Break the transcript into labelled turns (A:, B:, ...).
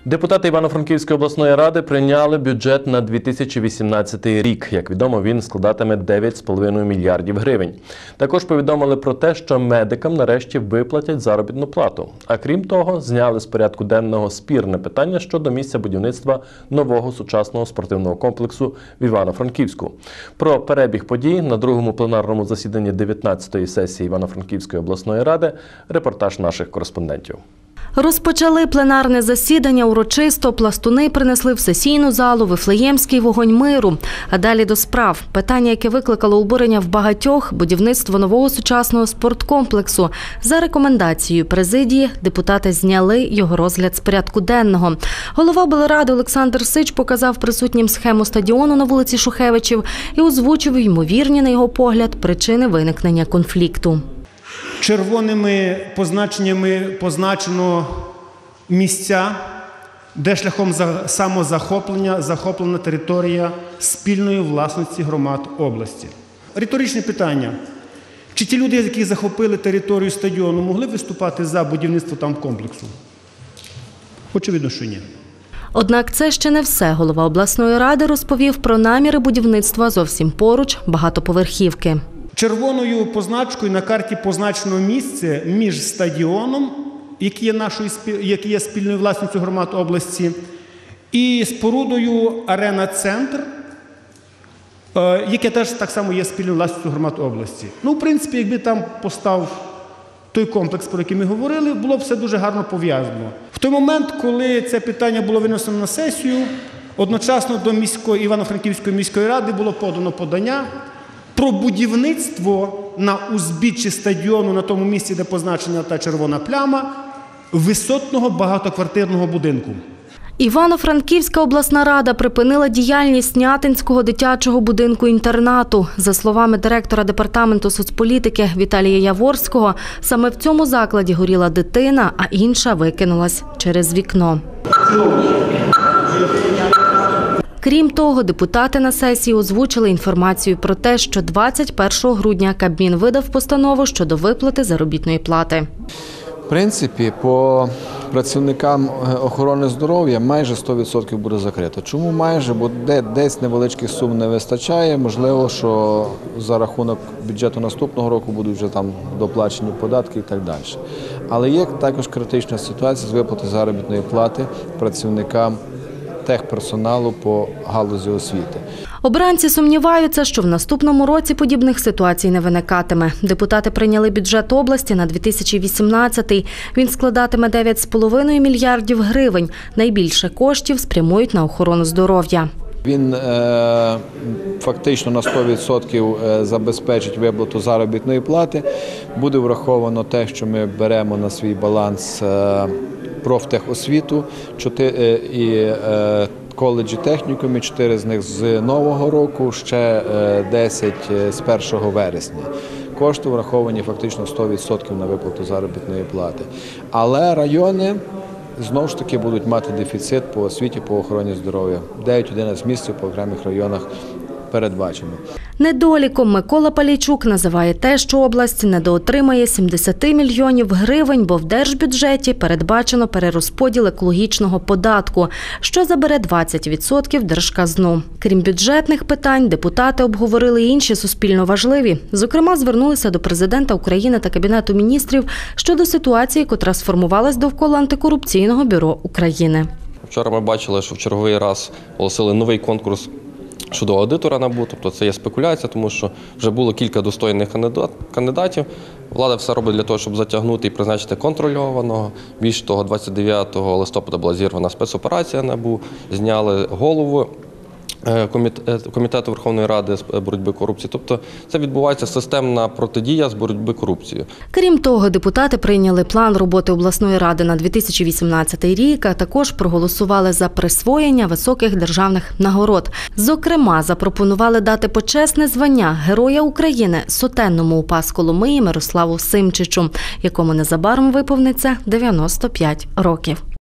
A: Депутати Івано-Франківської обласної ради прийняли бюджет на 2018 рік. Як відомо, він складатиме 9,5 мільярдів гривень. Також повідомили про те, що медикам нарешті виплатять заробітну плату. А крім того, зняли з порядку денного спірне питання щодо місця будівництва нового сучасного спортивного комплексу в Івано-Франківську. Про перебіг подій на другому пленарному засіданні 19-ї сесії Івано-Франківської обласної ради репортаж наших кореспондентів.
B: Розпочали пленарне засідання урочисто, пластуни принесли в сесійну залу Вифлеємський вогонь миру. А далі до справ. Питання, яке викликало обурення в багатьох – будівництво нового сучасного спорткомплексу. За рекомендацією президії депутати зняли його розгляд з порядку денного. Голова облради Олександр Сич показав присутнім схему стадіону на вулиці Шухевичів і озвучив ймовірні, на його погляд, причини виникнення конфлікту.
C: Червоними позначеннями позначено місця, де шляхом самозахоплення захоплена територія спільної власності громад області. Риторичне питання. Чи ті люди, які захопили територію стадіону, могли виступати за будівництво там комплексу? Очевидно, що ні.
B: Однак це ще не все. Голова обласної ради розповів про наміри будівництва зовсім поруч багатоповерхівки.
C: Червоною позначкою на карті позначено місце між стадіоном, який є спільною власністю громад області, і спорудою «Арена-центр», яке теж так само є спільною власністю громад області. Ну, в принципі, якби там постав той комплекс, про який ми говорили, було б все дуже гарно пов'язано. В той момент, коли це питання було винесено на сесію, одночасно до Івано-Франківської міської ради було подано подання про будівництво на узбіччі стадіону, на тому місці, де позначена та червона пляма, висотного багатоквартирного будинку.
B: Івано-Франківська обласна рада припинила діяльність Снятинського дитячого будинку-інтернату. За словами директора департаменту соцполітики Віталія Яворського, саме в цьому закладі горіла дитина, а інша викинулась через вікно. Крім того, депутати на сесії озвучили інформацію про те, що 21 грудня Кабмін видав постанову щодо виплати заробітної плати.
D: В принципі, по працівникам охорони здоров'я майже 100% буде закрито. Чому майже? Бо десь невеличких сум не вистачає. Можливо, що за рахунок бюджету наступного року будуть вже там доплачені податки і так далі. Але є також критична ситуація з виплати заробітної плати працівникам техперсоналу по галузі освіти.
B: Обранці сумніваються, що в наступному році подібних ситуацій не виникатиме. Депутати прийняли бюджет області на 2018-й. Він складатиме 9,5 мільярдів гривень. Найбільше коштів спрямують на охорону здоров'я.
D: Він фактично на 100% забезпечить виплату заробітної плати. Буде враховано те, що ми беремо на свій баланс профтехосвіту і коледжі технікумі, 4 з них з нового року, ще 10 з 1 вересня. Кошти враховані фактично 100% на виплату заробітної плати. Але райони знову ж таки будуть мати дефіцит по освіті, по охороні здоров'я. 9-11 місяців по окремих районах передбачено.
B: Недоліком Микола Палійчук називає те, що область недоотримає 70 мільйонів гривень, бо в держбюджеті передбачено перерозподіл екологічного податку, що забере 20% держказну. Крім бюджетних питань, депутати обговорили й інші суспільно важливі. Зокрема, звернулися до президента України та Кабінету міністрів щодо ситуації, котра сформувалась довкола антикорупційного бюро України.
E: Вчора ми бачили, що в черговий раз оголосили новий конкурс щодо аудитора НАБУ, тобто це є спекуляція, тому що вже було кілька достойних кандидатів. Влада все робить для того, щоб затягнути і призначити контрольованого. Більше того, 29 листопада була зірвана спецоперація НАБУ, зняли голову Комітету Верховної Ради з боротьби корупції. Тобто це відбувається системна протидія з боротьби корупцією.
B: Крім того, депутати прийняли план роботи обласної ради на 2018 рік, а також проголосували за присвоєння високих державних нагород. Зокрема, запропонували дати почесне звання Героя України сотенному УПА з Коломиї Мирославу Симчичу, якому незабаром виповниться 95 років.